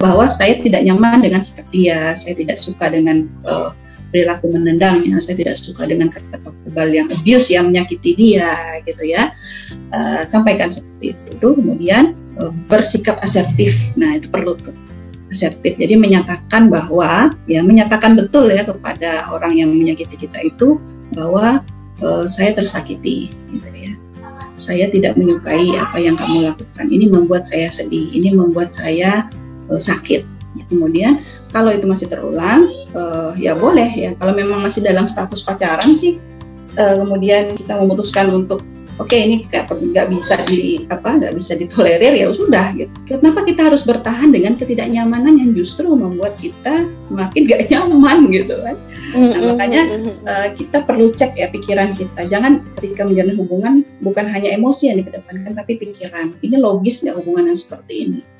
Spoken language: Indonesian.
bahwa saya tidak nyaman dengan sikap dia, saya tidak suka dengan perilaku menendangnya, saya tidak suka dengan kata-kata verbal yang abuse, yang menyakiti dia, gitu ya. Sampaikan seperti itu. Kemudian bersikap asertif. Nah, itu perlu tuh, asertif. Jadi menyatakan bahwa, ya menyatakan betul ya kepada orang yang menyakiti kita itu bahwa saya tersakiti, gitu ya. Saya tidak menyukai apa yang kamu lakukan. Ini membuat saya sedih. Ini membuat saya sakit. Kemudian kalau itu masih terulang, ya boleh ya. Kalau memang masih dalam status pacaran sih, kemudian kita memutuskan untuk oke, ini nggak bisa ditolerir, ya sudah gitu. Kenapa kita harus bertahan dengan ketidaknyamanan yang justru membuat kita semakin gak nyaman gitu kan? Nah, makanya kita perlu cek ya pikiran kita. Jangan ketika menjalin hubungan bukan hanya emosi yang dikedepankan, tapi pikiran. Ini logis nggak hubungan yang seperti ini?